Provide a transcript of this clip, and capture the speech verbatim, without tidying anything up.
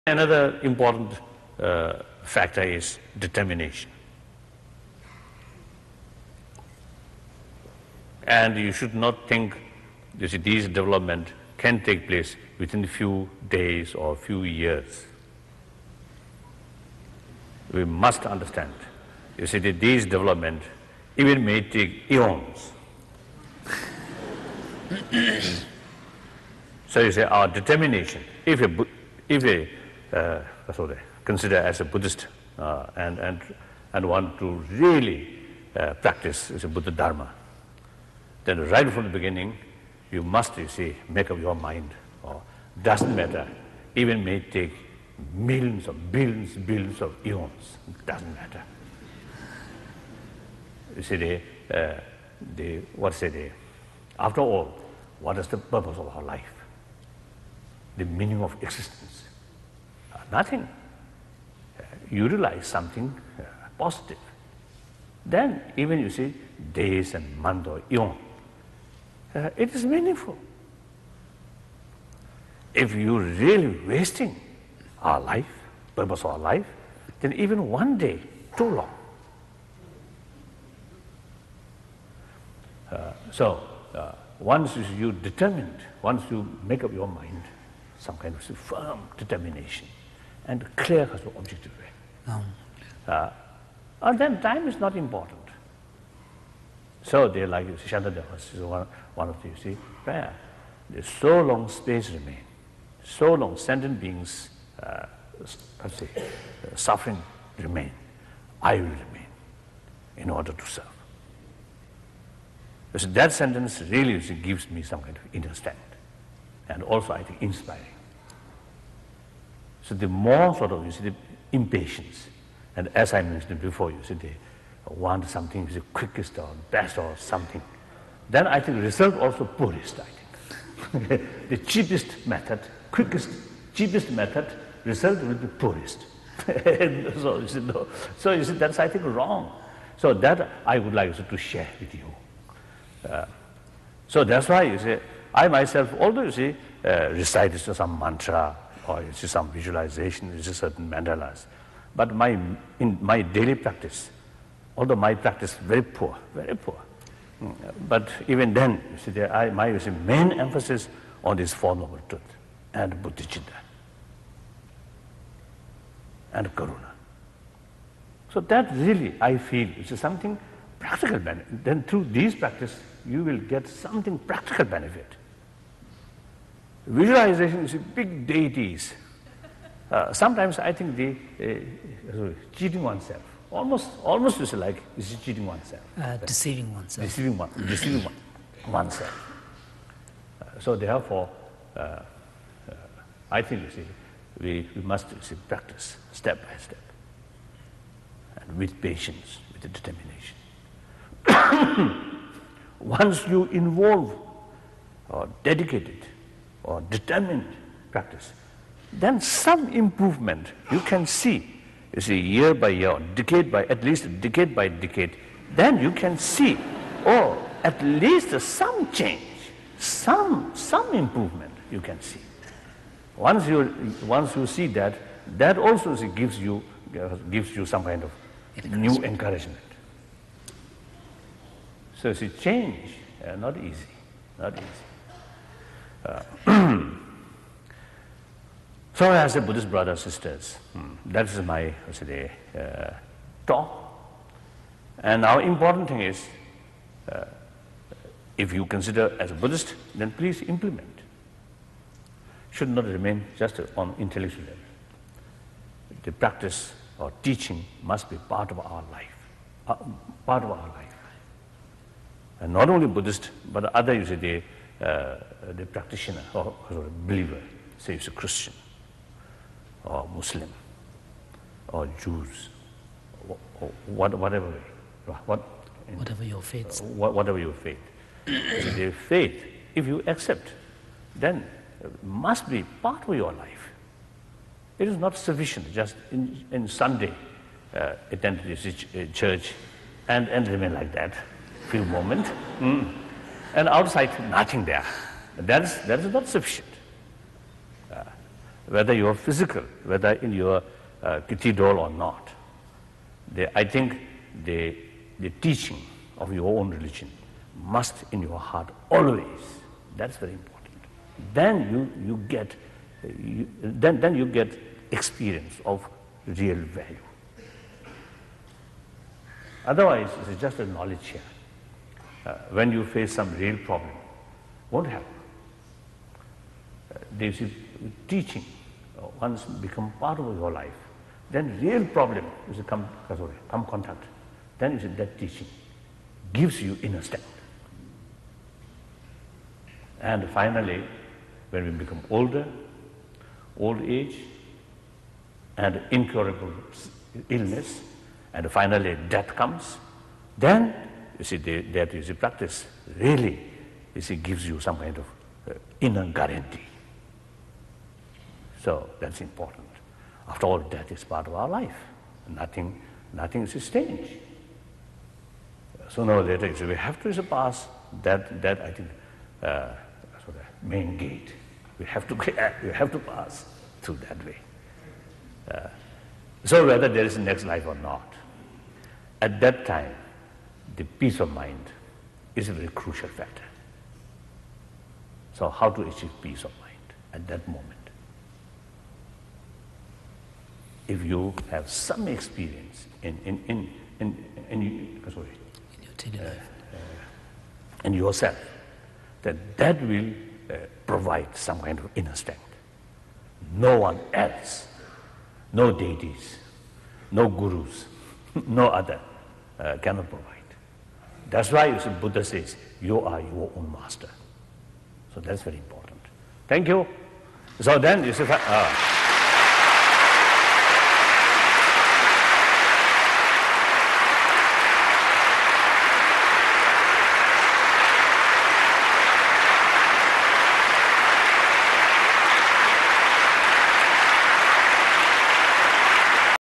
Another important uh, factor is determination. And you should not think this, this development can take place within a few days or few years. We must understand, you see, that this development even may take eons. So you say our determination, if a, if a uh, sorry, consider as a Buddhist uh, and, and, and want to really uh, practice as a Buddha Dharma, then right from the beginning, you must, you see, make up your mind. Or doesn't matter, even may take millions of billions, billions of eons. Doesn't matter. You see, the, uh, the what say the, after all, what is the purpose of our life? The meaning of existence? Uh, nothing. Uh, you realize something uh, positive. Then even you see days and months or eon, Uh, it is meaningful. If you're really wasting our life, purpose of our life, then even one day, too long. Uh, so, uh, once you're determined, once you make up your mind, some kind of firm determination and clear objective way, um. uh, and then time is not important. So they like Shantadeva is one, one of the, you see, prayer. There's so long space remain, so long sentient beings, uh, let's say, uh, suffering remain, I will remain in order to serve. So that sentence really you see, gives me some kind of inner strength and also I think inspiring. So the more sort of, you see, the impatience, and as I mentioned before, you see, the want something is the quickest or best or something, then I think result also poorest, I think. The cheapest method, quickest, cheapest method, result will be poorest. so, you see, no. so you see, that's I think wrong. So that I would like to share with you. Uh, so that's why you see, I myself, although you see, uh, recite some mantra or you see some visualization, you see certain mandalas, but my, in my daily practice, although my practice is very poor, very poor, but even then, you see, there, I, my you see, main emphasis on this Four Noble Truth and Bodhicitta and Karuna. So that really, I feel, is something practical benefit. Then through these practice, you will get something practical benefit. Visualization is big deities. Uh, sometimes I think they uh, sorry, cheating oneself. Almost, almost is like is cheating oneself. Uh, deceiving oneself. Deceiving one, deceiving one, oneself. Uh, so therefore, uh, uh, I think you see, we, we must you see, practice step by step, and with patience, with the determination. Once you involve or dedicated or determined practice, then some improvement you can see. You see, year by year, decade by, at least decade by decade, then you can see, oh, at least some change, some, some improvement you can see. Once you, once you see that, that also gives you, uh, gives you some kind of new encouragement. So see, change, uh, not easy, not easy. Uh, So as a Buddhist brothers and sisters, hmm, that is my say, uh, talk. And now important thing is, uh, if you consider as a Buddhist, then please implement. Should not remain just on intellectual level. The practice or teaching must be part of our life, uh, part of our life. And not only Buddhist, but other, you say, the, uh, the practitioner or, or believer, say it's a Christian, or Muslim, or Jews, or, or what, whatever way, what, whatever your faith, uh, whatever your faith. So the faith, if you accept, then must be part of your life. It is not sufficient just in, in Sunday uh, attend this church and, and remain like that few moments, mm. and outside nothing there. That is, that is not sufficient. Uh, whether you're physical, whether in your uh, kitty doll or not. The, I think the, the teaching of your own religion must in your heart always. That's very important. Then you, you get, you, then, then you get experience of real value. Otherwise, it's just a knowledge here. Uh, when you face some real problem, won't help. Uh, they see teaching uh, once become part of your life, then real problem is to come, sorry, come contact. Then is that teaching gives you inner strength. And finally, when we become older, old age, and incurable illness, and finally death comes, then you see the, that you see practice really you see gives you some kind of uh, inner guarantee. So that's important. After all, death is part of our life. Nothing, nothing is strange. Sooner or later, so we have to pass that. That I think, uh, sort of main gate. We have to we have to pass through that way. Uh, so whether there is a next life or not, at that time, the peace of mind is a very crucial factor. So how to achieve peace of mind at that moment? If you have some experience in in in in, in, in sorry, in your daily life, uh, uh, in yourself, then that will uh, provide some kind of inner strength. No one else, no deities, no gurus, no other uh, cannot provide. That's why you see Buddha says, you are your own master. So that's very important. Thank you. So then you see, uh,